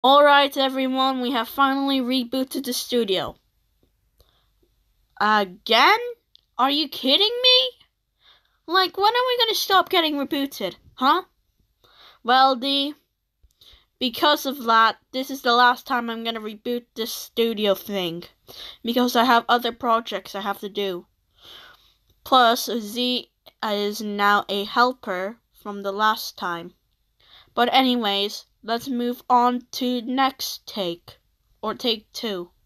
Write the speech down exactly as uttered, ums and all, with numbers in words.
Alright everyone, we have finally rebooted the studio. Again? Are you kidding me? Like, when are we gonna stop getting rebooted, huh? Well, D, because of that, this is the last time I'm gonna reboot this studio thing. Because I have other projects I have to do. Plus, Z is now a helper from the last time. But anyways, let's move on to next take. Or take two.